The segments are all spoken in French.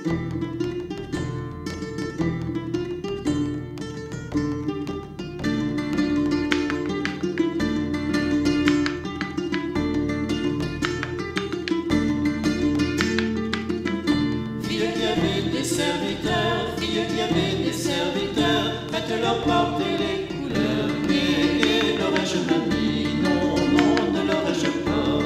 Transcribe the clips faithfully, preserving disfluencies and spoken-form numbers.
Serviteurs, filles qui avaient des serviteurs, faites-leur porter les couleurs. Mais l'aurais-je mamie? Non, non, ne l'aurais-je pas.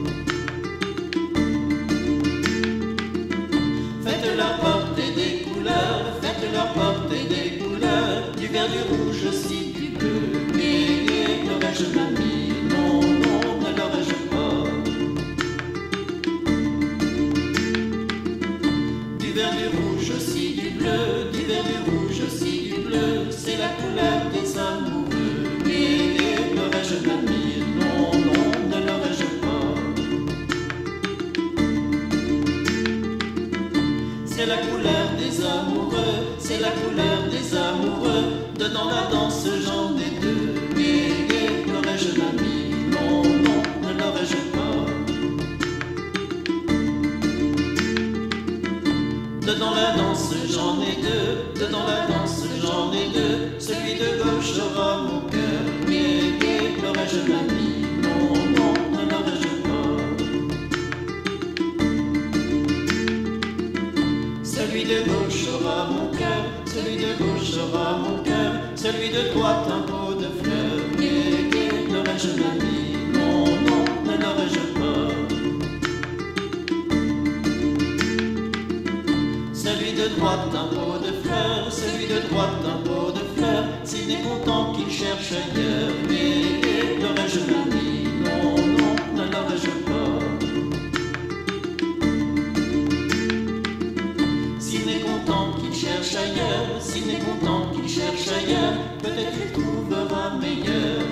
Faites-leur porter des couleurs, faites-leur porter des couleurs, du vert, du rouge aussi, du bleu. Mais l'aurais-je mamie? Non, non, ne l'aurais-je pas. Du vert, du rouge aussi, du bleu, du vert, du rouge aussi, du bleu, c'est la couleur des amoureux. Et l'aurais-je mamie? Non, non, ne l'aurais-je pas. C'est la couleur des amoureux, c'est la couleur des amoureux, dedans la danse j'en ai deux. Et l'aurais-je mamie? Non, non, ne l'aurais-je pas. Dedans la danse j'en ai deux, dedans la danse j'en ai deux, celui de gauche aura mon cœur. Et l'aurais-je mamie? Non, non, ne l'aurais-je pas. Celui de gauche aura mon cœur, celui de gauche aura mon cœur, celui de droite un pot de fleurs. Et l'aurais-je mamie? Non, non, ne l'aurais-je pas. Celui de droite un pot de fleurs, celui de droite un pot de fleurs, s'il n'est content qu'il cherche ailleurs. Et l'aurais-je mamie? Non, non, ne l'aurais-je pas. S'il n'est content qu'il cherche ailleurs, s'il n'est content qu'il cherche ailleurs, peut-être il trouvera meilleur.